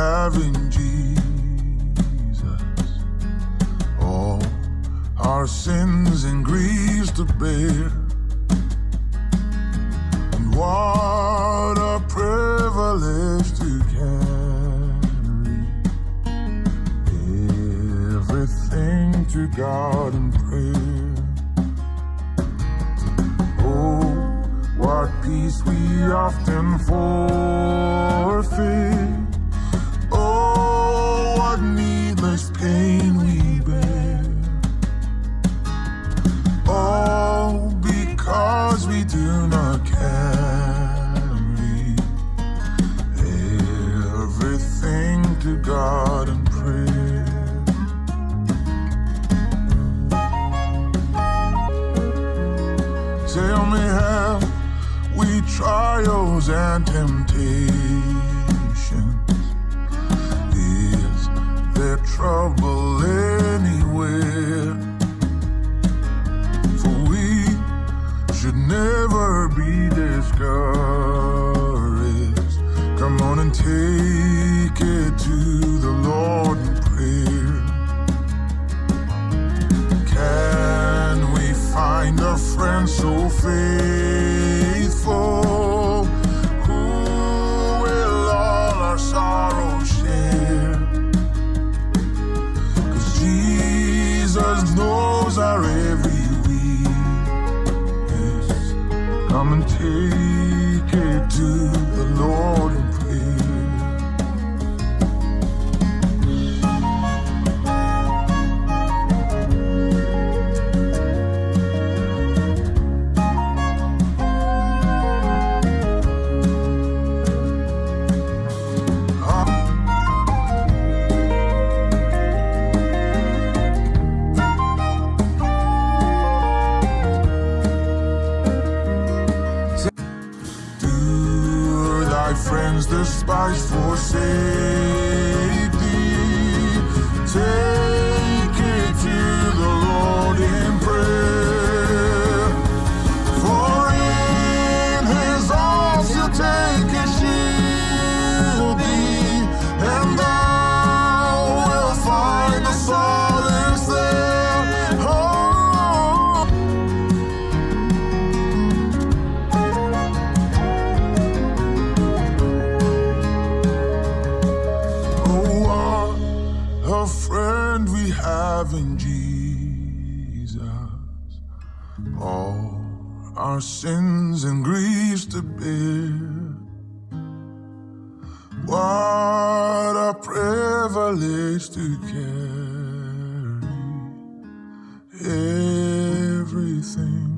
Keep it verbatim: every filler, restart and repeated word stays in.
have in Jesus, all our sins and griefs to bear. And what a privilege to carry everything to God in prayer. Oh, what peace we often forfeit. Oh, what needless pain we bear. All because we do not carry everything to God in prayer. Tell me, have we trials and temptations? Is there trouble anywhere? For we should never be discouraged. Come on and take it to the Lord in prayer. Can we find a friend so faithful, who will all our sorrows share? 'Cause Jesus knows our every weakness. Come and take it to the Lord in prayer. Friends despise for safety, take it to the Lord in prayer. For in His arms you'll take a shielding, and thou wilt find a solace there. Oh, a friend we have in Jesus, all our sins and griefs to bear. What a privilege to carry everything